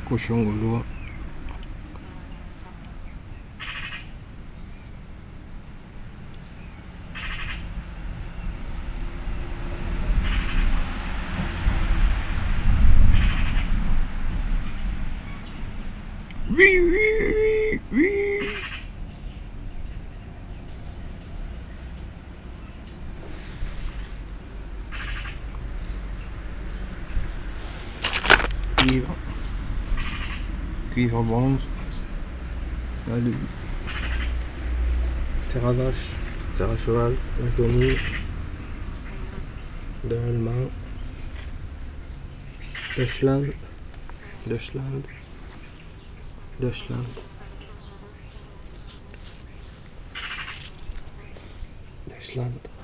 cochon gaulois. Oui, oui, oui, oui. Cuivre bronze. Salut. Terre à vache, terre à cheval, inconnu, de allemand, Deutschland, Deutschland, Deutschland, Deutschland.